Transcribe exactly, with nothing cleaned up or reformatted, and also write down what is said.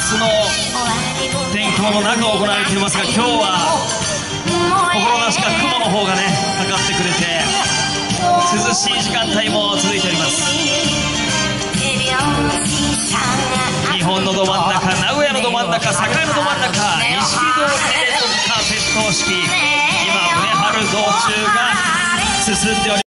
夏の天候の中行われていますが、今日は心なしか雲の方がねかかってくれて涼しい時間帯も続いております。日本のど真ん中、名古屋のど真ん中、栄のど真ん中、西通りでカーペット式、今宗春道中が進んでおります。